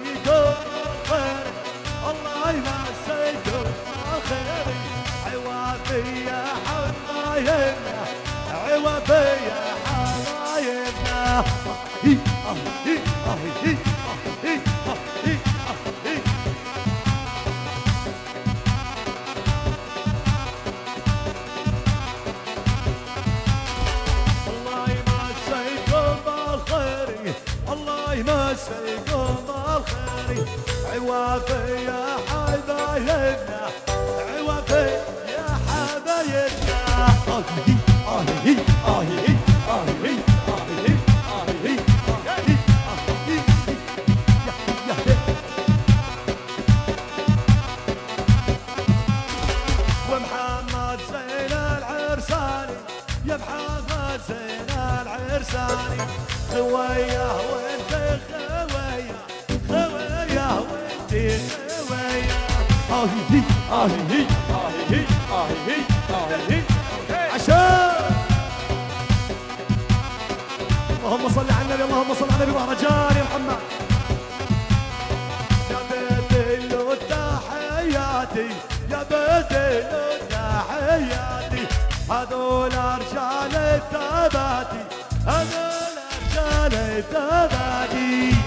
يمسيكم خير الله يمسيكم خير عوافي يا حبايبنا عوافي يا حبايبنا الله يمسيكم بالخير عوافي يا حبايبنا عوافي يا حبايبنا ومحمد زين العرساني يا محمد زين العرساني خويا وانت خويا خويا وانت خويا عشان اللهم صل على النبي اللهم صل على النبي مهرجان يا محمد يا بديلو تحياتي يا بديلو تحياتي هذول رجال التباتي هذول رجال التباتي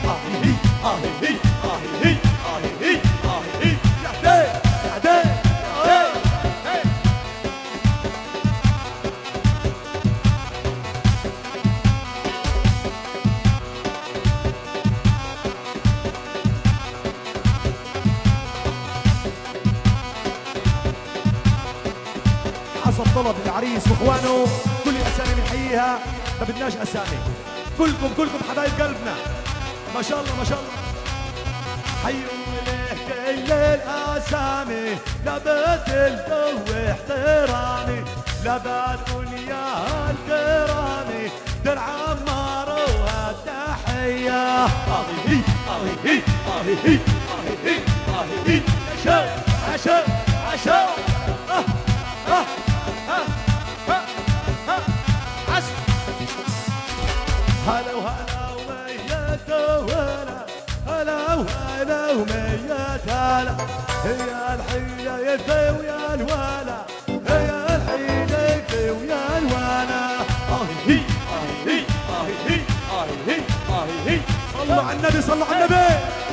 حسب طلب العريس واخوانه كل الاسامي بنحييها ما بدناش اسامي كلكم حبايب قلبنا ما شاء الله ما شاء الله حيوا له كل الاسامي لابد الجو احترامي لابد يا الكرامي در عمار والتحيه عشاء هلا وهلا وميت وهلا هلا وهلا وميت هلا هي الحيلة يفي ويا الولا هي الحيلة يفي ويا الولا صلوا على النبي صلوا على النبي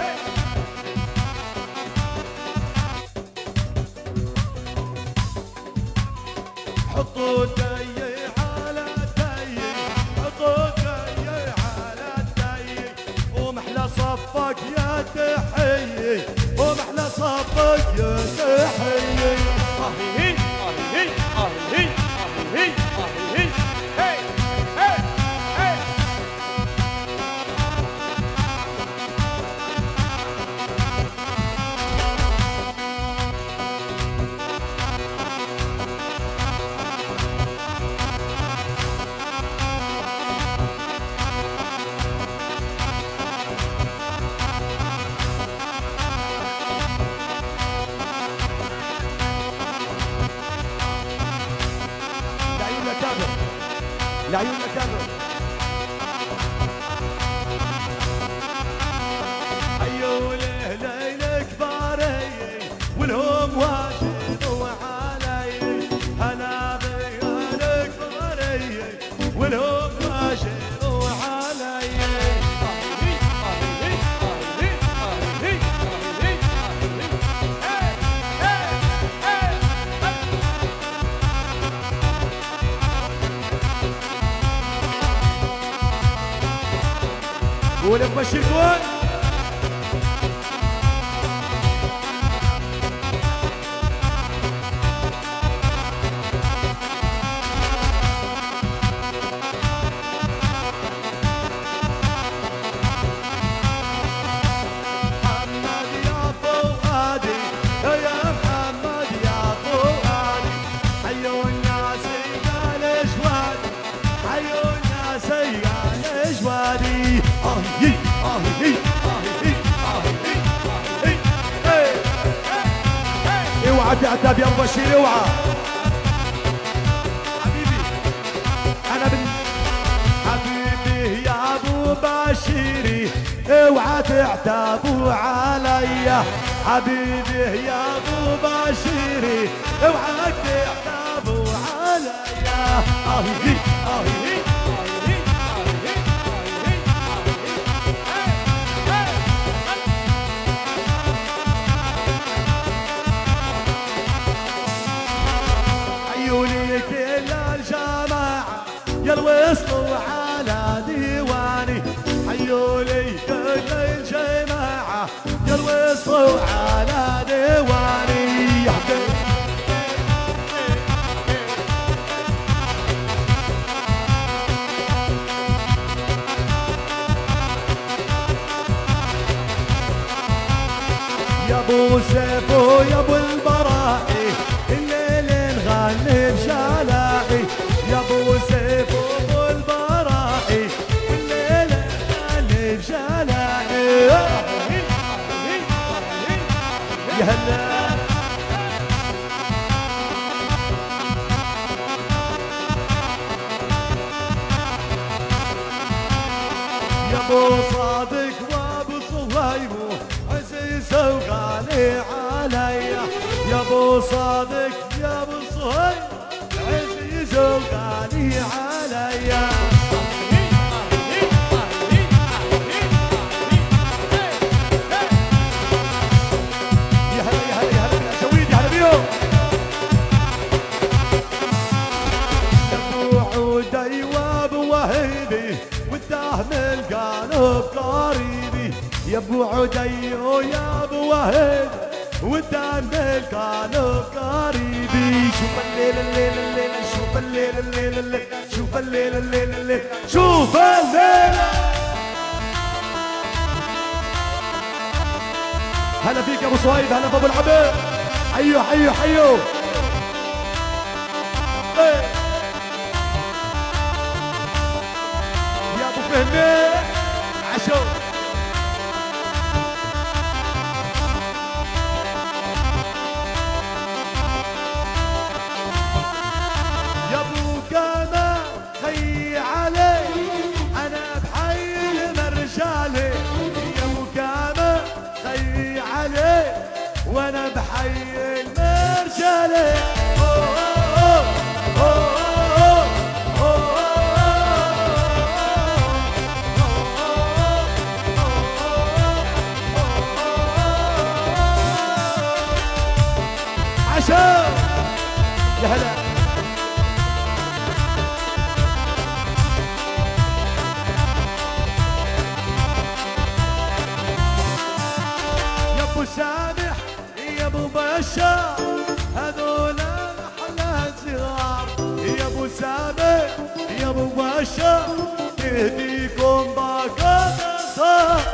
حطوا دي على دي حطوا دي على دي ومحلى صفك يا تحيي ومحلى صفك يا تحيي لعيون مكانه أيوه ليل كباري والهم واجدوا علي أنا بيان كباري والهم واجدوا علي ولك بشير كون محمد يا فؤادي يا محمد يا فؤادي حيوا الناس قال جوادي حيوا الناس قال جوادي اوعى تعتب يا ابو بشير اوعى حبيبي انا حبيبي يا ابو بشيري اوعى تعتابوا عليا حبيبي يا ابو بشيري اوعى تعتابوا عليا اهي اهي عيوني كل الجماعة يلوصلوا على ديواني عيوني كل الجماعة يلوصلوا على ديواني يا ابو سيف ويا ابو البراعي الليل نغني بشلاعي يا ابو سيف وابو البراعي الليل نغني بشلاعي يا هلا يا ابو صادق وابو صهيب عزيز وغالي عليا يا ابو صادق يا ابو صهيب عزيز وغالي عليا يا هلا يا هلا يا هلا يا شويد يا هلا بيهم يا ابو عودي وابو وهيبي والدهم القلب قريبي يا ابو عدي ويا ابو وهيب والدم القلب قريبي شوف الليل الليل الليل شوف الليل الليل الليل شوف الليل الليل الليل شوف الليل هلا فيك يا ابو صهيب هلا بابو العبيد حيو حيو حيو يا ابو فهمي عشو يا ابو كما خي علي انا بحي المرجالي يا ابو كما خي علي وانا بحي المرجالي عشان يا هلا يا ابو سامح يا ابو بشار هذول احلى صغار يا ابو سامح يا ابو بشار تهديكم باقة صار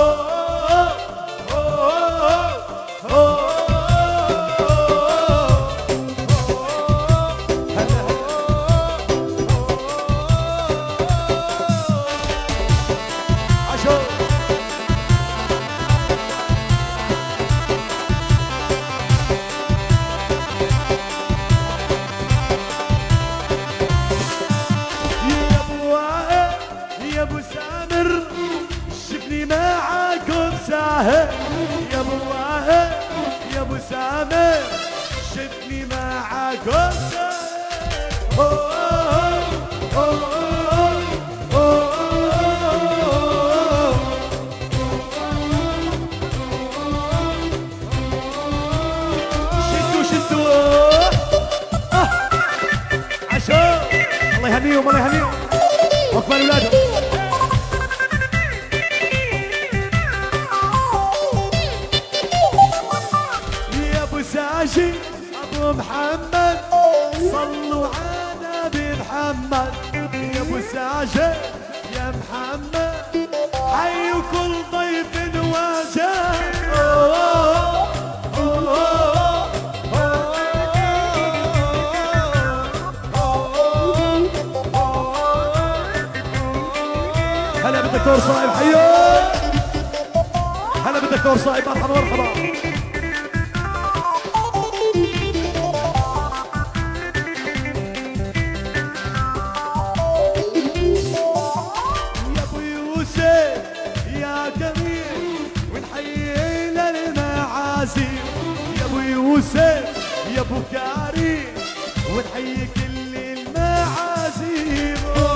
يا ابو سامر شفني معاكم ساهر يا ابو واهر يا ابو سامر شفني معاكم ساهر شدوا شدوا عشو الله يهنيهم الله يهنيهم وقفوا اولادهم ساجي ابو محمد صلوا على نبي محمد يا ابو ساجي يا محمد حي كل ضيف واجه هلا بالدكتور صايب حيو هلا بالدكتور صايب مرحبا مرحبا يا ابو يوسف يا المعازيم يا ابو يوسف يا ابو كريم ونحيي كل المعازيم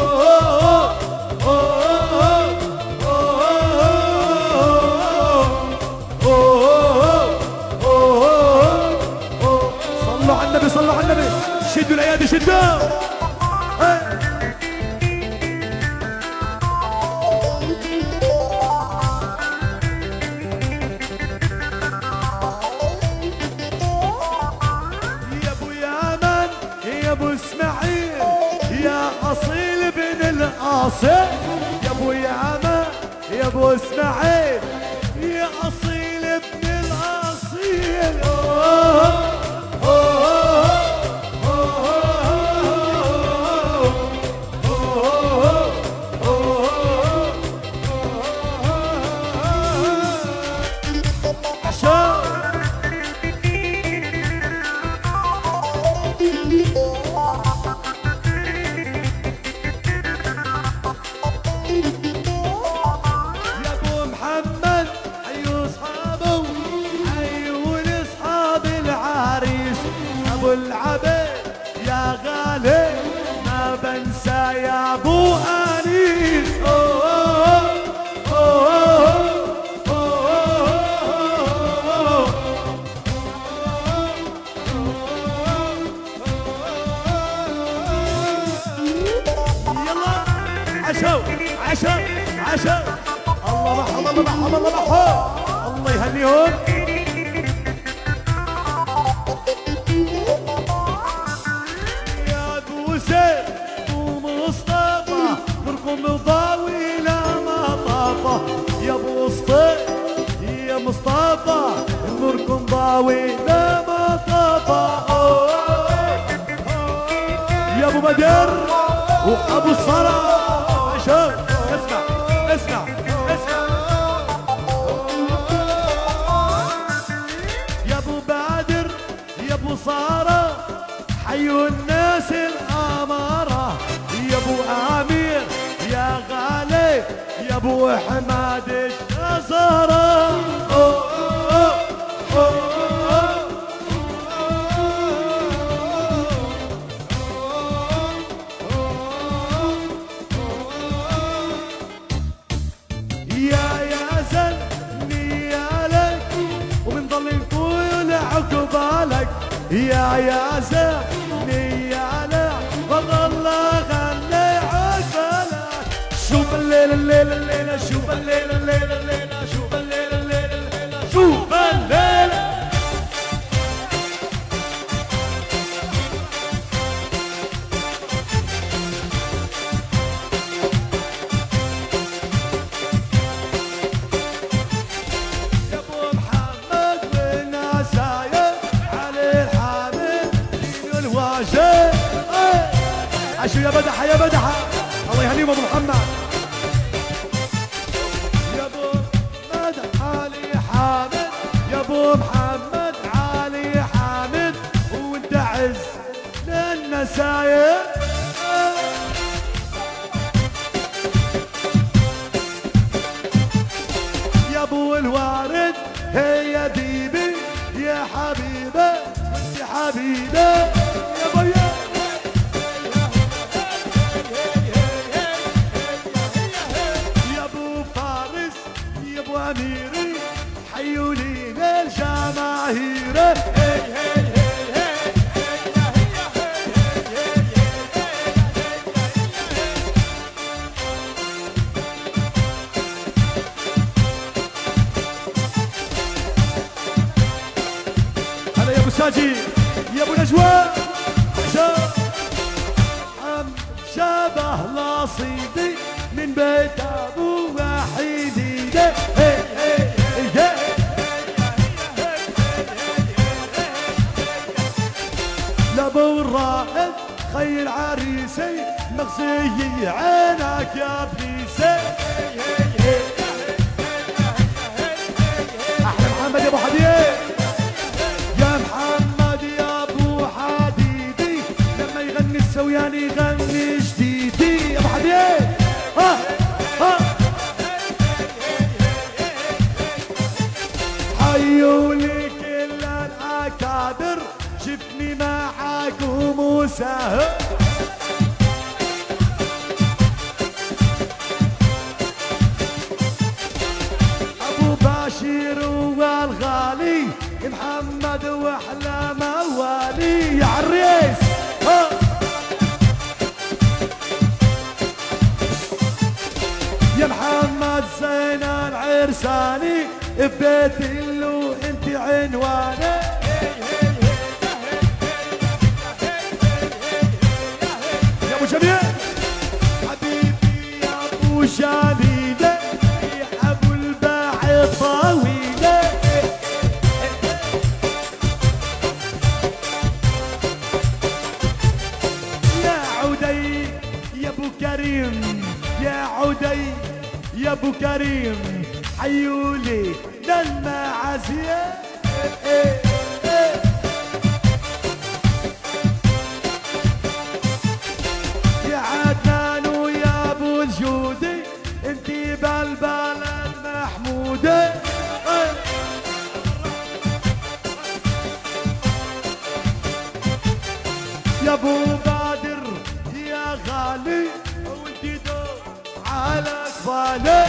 صلوا على النبي صلوا على النبي شدوا الايادي شدوا يا ابو ياما يا ابو اسماعيل يا اصيل ابن الاصيل العبيد يا غالي ما بنسى يا ابو انيس يلا عشو عشو عشو الله محمد الله محمد الله محمد الله يهنيهم مضاوي لا مطافة يا ابو اسطى يا مصطفى نوركم ضاوي لا مطافة يا ابو بدر وابو الصلاة شوف اسمع اسمع اسمع يا ابو بدر يا ابو صارة حيوا الناس الامارة يا ابو امير يا غالي يا ابو حماد الجزرة يا زلمي يالك وبنضل نقول عقبالك يا زلمي يالك والله غني عقبالك شوف الليلة الليلة الليلة شوف الليلة الليلة الليلة شوف الليلة الليلة الليلة شوف الليلة يا ابو محمد والنسايا علي الحامد الواجب عشو يا بدحة يا بدحة الله يهنيهم ابو محمد يا ابو محمد علي حامد يا ابو محمد علي حامد وانت عز للنسايا يا ابو الوارد هي بيبي يا حبيبه وانت حبيبه يا ابو أميري حيوا لينا الجماهير هلا يا ابو ساجي يا ابو نجوى شبه نصيبي من بيت ابو وحيدي لابو الرائد خي العريسي مغزي عينك يا بنيسي احلى محمد يا ابو حديد يا محمد يا ابو حديدي لما يغني السوياني يغني جديدي يا ابو حديد ها حيوا لك شفني معاكم وسهل ابو بشير والغالي محمد واحلى موالي يا عريس يا محمد زين العرساني ببيت اللو انت عنواني يا ابو جميل حبيبي يا ابو جليله يا ابو الباع طويله يا عودي يا ابو كريم يا عودي يا ابو كريم حيولي للمعازيه يا عدنان ويا ابو الجودي انتي بالبلد محموده يا ابو بادر يا غالي وانتي دور على اقبالي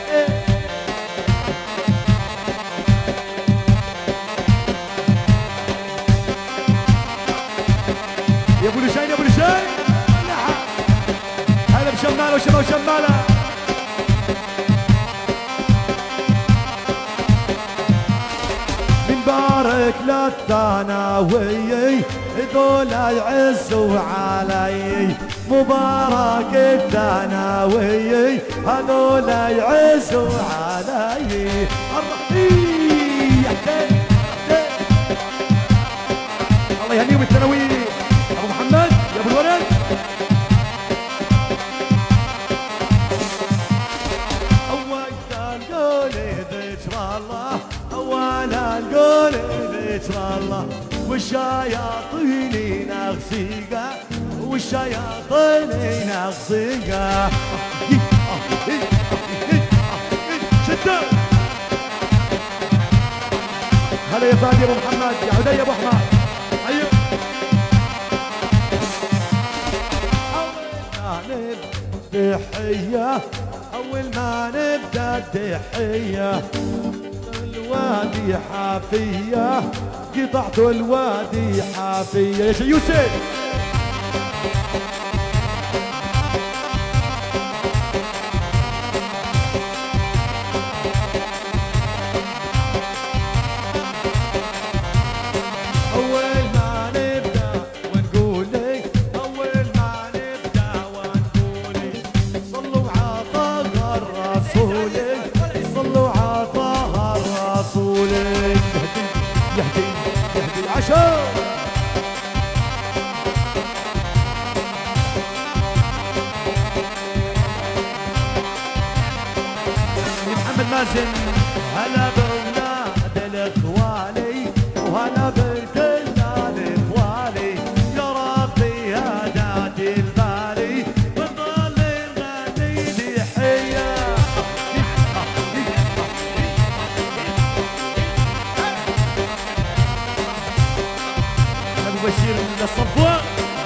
يا ابو لشين يا ابو لشين هلا بشماله وشماله وشماله بنبارك للثانوي ذول يعزوا علي مبارك الثانوي هذول يعزوا علي الله يهنيهم الثانوي ابو محمد يا ابو الولد اولا نقول ذكر الله اولا نقول ذكر الله والشياطين نغسيقه والشياطين نغسيقه شدوا هلا يا فادي يا ابو محمد يا عدي يا ابو احمد ايوه تحية أول ما نبدأ التحية الوادي حافية قطعت الوادي حافية يا يوسف مازن هلا بولاد الاخوالي وهلا بكل الاخوالي يا ربي هدات البالي وظل الغني تحيه ابو بشير من الصفوه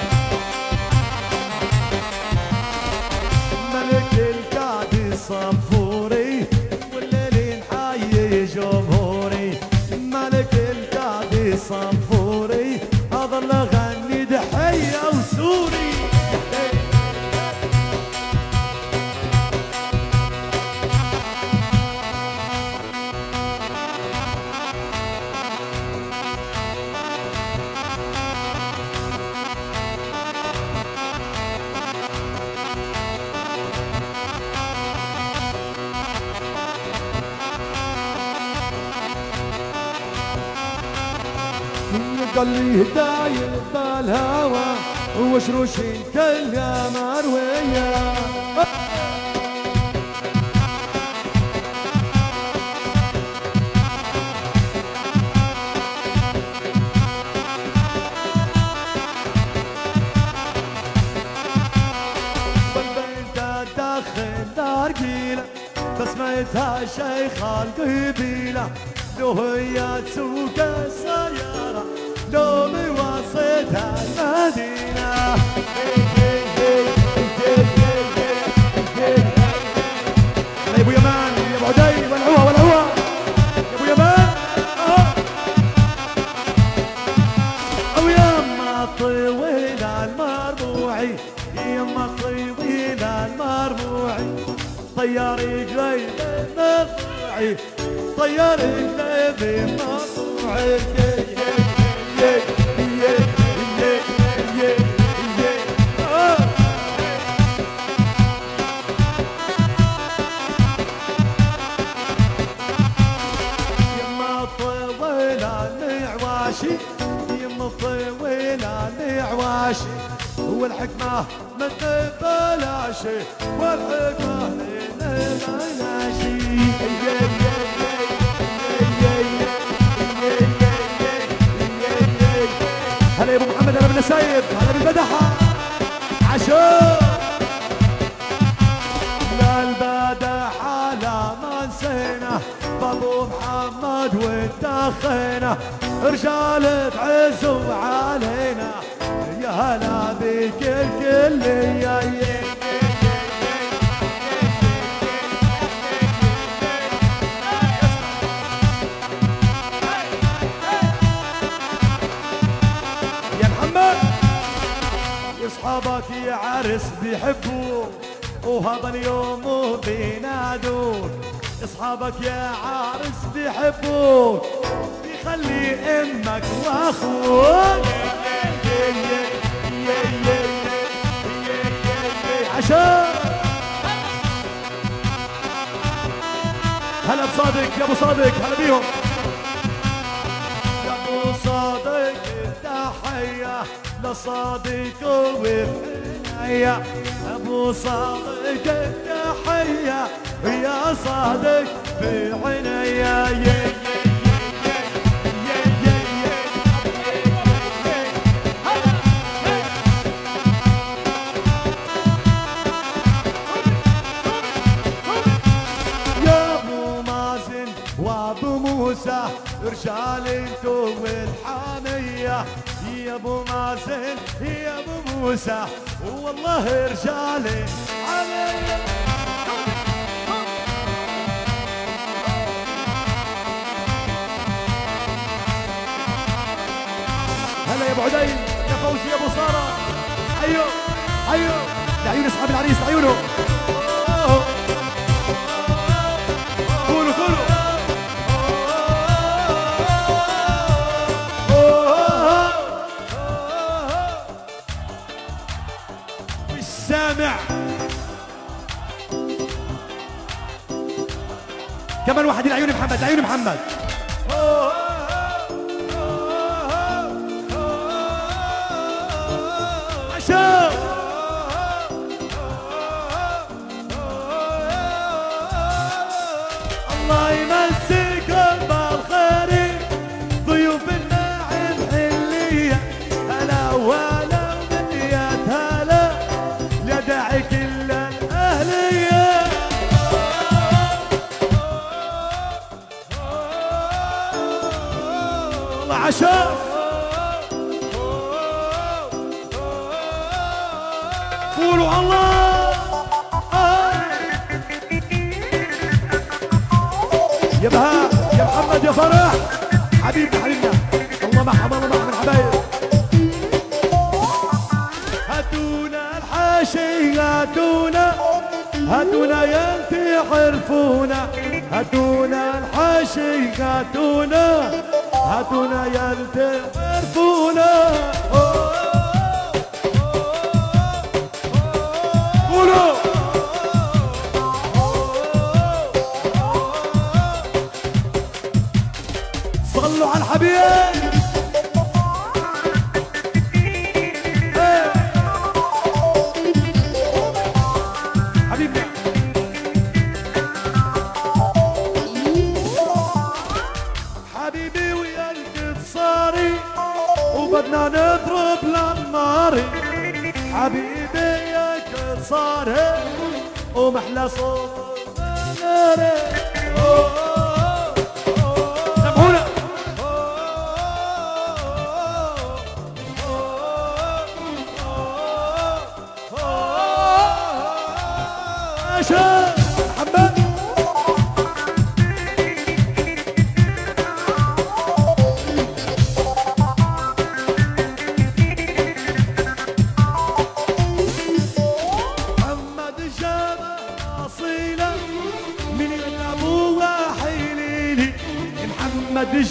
ملك القاضي الصنفوري جمهوري ملك القاضي صنفوري اظل اغني دحيه وسوري قال لي داير بالهوى وشروشين كل يا مرويه والبنت تدخن نارجيله بسمتها شيخ القبيله لو هي تسوق السياره دومي وصيتها المدينة يا ابو يمان يا ابو عدي ولعوها ولعوها يا ابو يمان او يما طويل المربوعي يما طويل المربوعي طياري قلبي مطوعي طياري قلبي مطوعي يما طويل المعواشي يما طويل المعواشي والحكمة ما تبلاشي والحكمة بلاشي هلا يا ابو محمد هلا بالنسايب هلا بالبدحة عشو لا البدحة لا ما نسينا بابو محمد والدخينا رجال تعزوا علينا يا هلا بك الكل يا اصحابك يا عرس بيحبوك وهذا اليوم بينادوك اصحابك يا عرس بيحبوك بيخلي امك واخوك عشان هلا بصادق يا ابو صادق هلا بيهم يا ابو صادق التحيه لصادق وبعناية ابو صادق التحية يا صادق بعناية يا ابو مازن وابو موسى رجال انتو والحامية يا ابو مازن يا ابو موسى والله رجالي علي هلا يا ابو عدي يا فوزي يا ابو ساره ايوه ايوه لعيون اصحاب العريس لعيونه قولوا قولوا سامع كمان واحد لعيون محمد لعيون محمد عشان الله يمسيكم بالخير ضيوف الناعم حلية هلا وهلا ومنيات هلا داعي كل الأهلية الله عشاء قولوا الله يا بهاء يا محمد يا فرح حبيبنا حبيبنا الله معهم الله معهم الحبايب هاتونا الحاشي هاتونا هاتونا يا تعرفونا هاتونا الحاشي هاتونا هاتونا يا تعرفونا قولوا صلوا على الحبيب حبيبي ويا القصاري وبدنا نضرب للناري حبيبي يا قصاري ومحلى صوت ناري سمعونا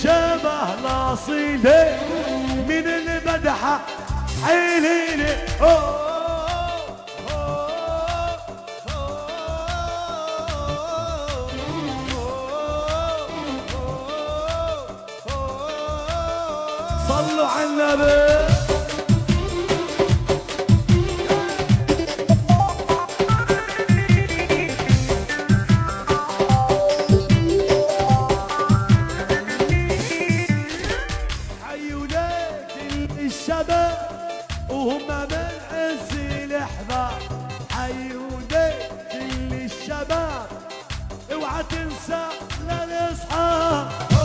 شبه الاصيله من المدحه عينيني صلوا على النبي. وهم من عز الاحباب حيوني كل الشباب اوعى تنسى للاصحاب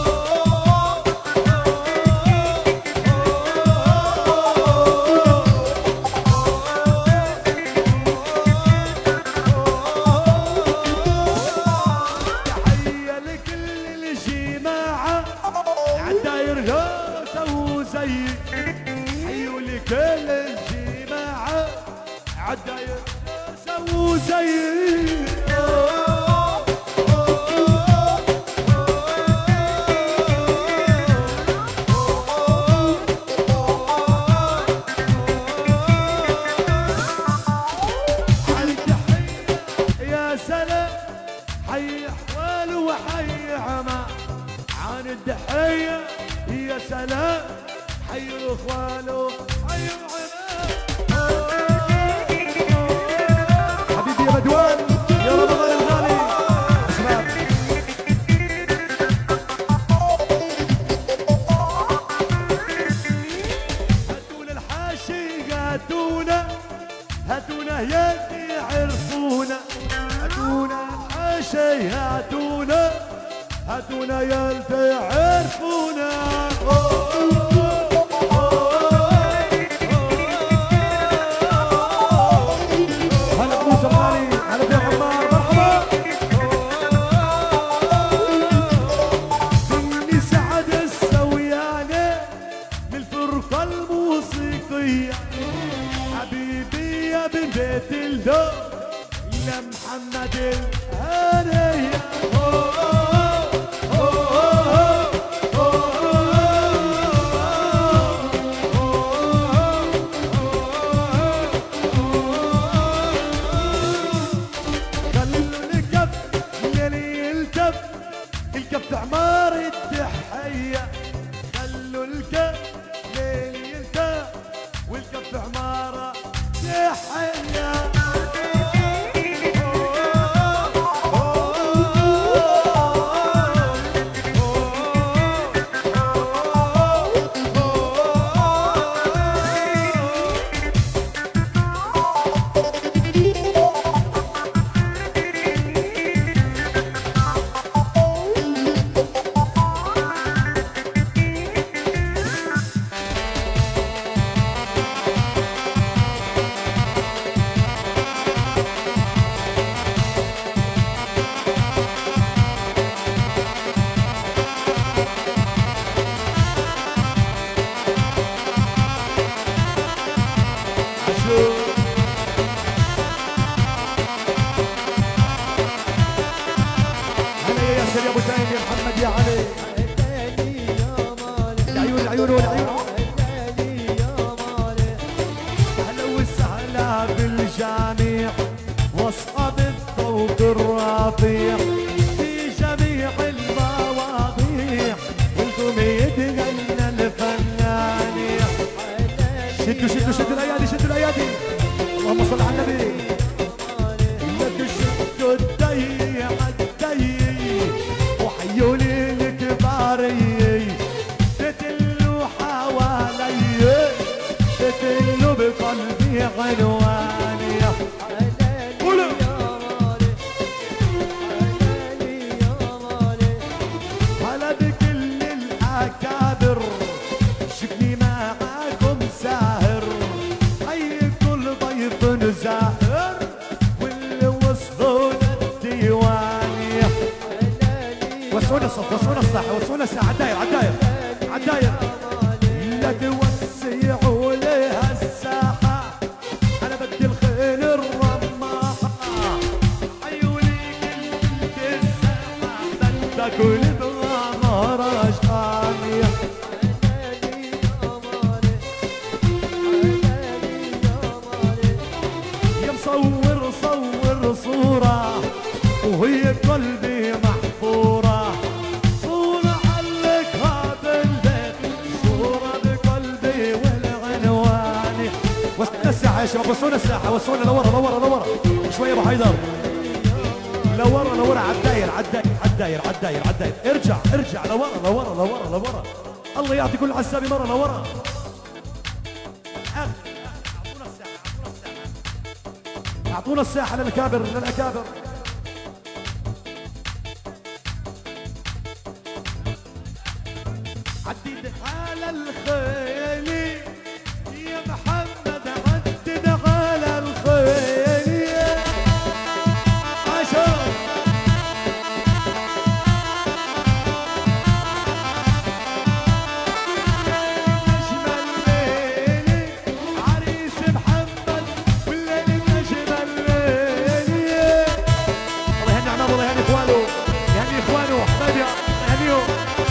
تحية لكل الجماعة عالداير سووا زيي كل الجماعة عالداير سووا زيي يا سلام حي حوال وحي عما عن الدحية يا سلام حي اخوانه حي حبيبي يا بدوان يا رمضان الغالي شباب هاتونا الحاشي هاتونا يلي يعرفونا هاتونا الحاشي هاتونا يلي يعرفونا حبيبي يا بن بيت الدور لمحمد الهنية خلوا الكف يلي يلتف الكف عمار التحية خلوا الكف يلي يلتف والكف عمارة تحية يا ابو تايم يا محمد يا علي العيون العيون والعيون اهلا وسهلا بالجميع واصحاب الذوق الرفيع في جميع المواضيع والكم يتغنى الفنان شدوا الايادي شدوا الايادي اللهم صل على النبي لك شدوا الديع وحيوني الكباري تتلو حوالي تتلو بقلبي عنواني قولوا هلا بكل الأكابر شكلي معاكم ساهر حي كل ضيف زاهر واللي وصلونا الديواني وسعونا الصف وسعونا الصح وسعونا الساعة عالداير لا توسعوا لها الساحة أنا بدي الخيل الرماحة عيوني كل الساحة بدك ولبغى مهرجان يا مصور صور صورة وهي بقلبي محفورة، صورة علقها بالبيت، صورة بقلبي والعنوان. وصلنا الساحة يا شباب، وصلنا الساحة، وصلنا لورا لورا لورا شوية ابو حيدر، لورا لورا عالداير عالداير عالداير عالداير عالداير، ارجع ارجع لورا لورا لورا لورا، الله يعطي كل عسابي مرة لورا. اعطونا الساحة للأكابر للأكابر. عدد على الخيل يا محمد، عدد على الخيل عشان نجم الليل عريس محمد والليل نجم الليل. الله يهني عمام، الله يهني اخوانه، يهني اخوانه حبايبي، الله يهنيهم.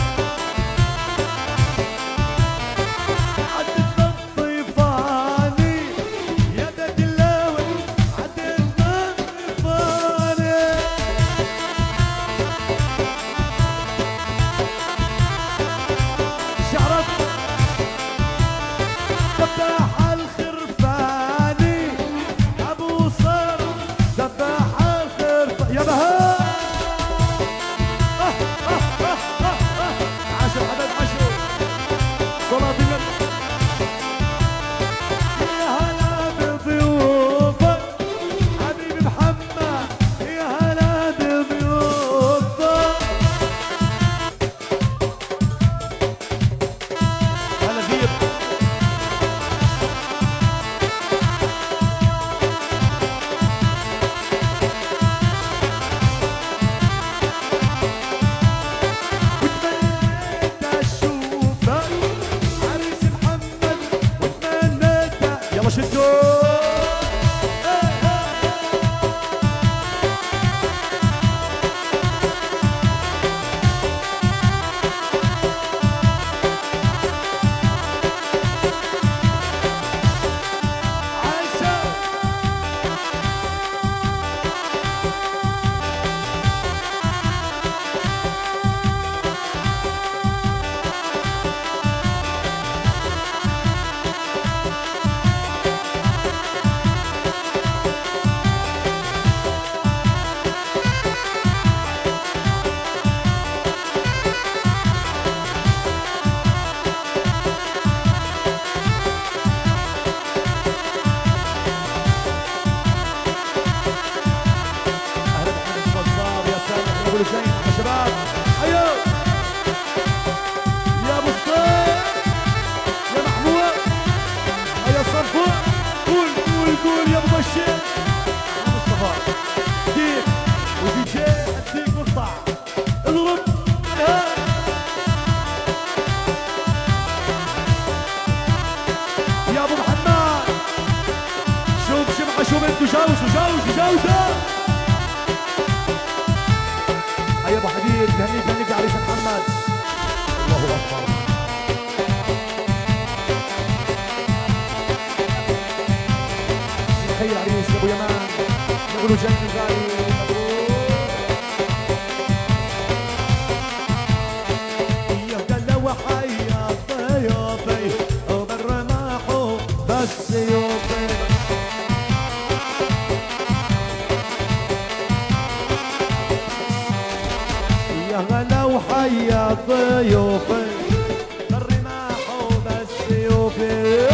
كل شيء يا شباب. حيو يا ابو الصيف يا محمود، هيا صفوا، قول قول قول يا ابو بشير يا مصطفى، ديك ودي جي اديك واقطع اضرب يا ابو محمد. شوف شمعه شو بده، جاوزوا جاوزوا جاوزوا. يا ابو حبيب هنيك هنيك عريس محمد، الله اكبر. تخيل عريس يا ابو يمان، نقولوا جاي من غالي. يا هلا وحيا ضيوفي وبالرماح بس يوفي. يا هلا وحيا ضيوفي بالرماح وبالسيوفي.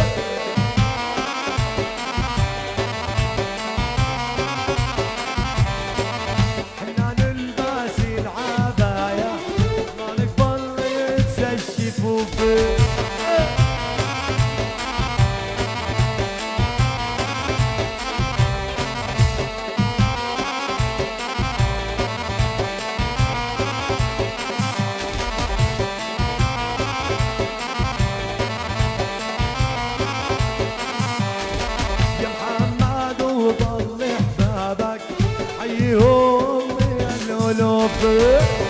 حنا نلبس العباية ما نقبل يتسشفوا فيه. حيهم يا الألوف.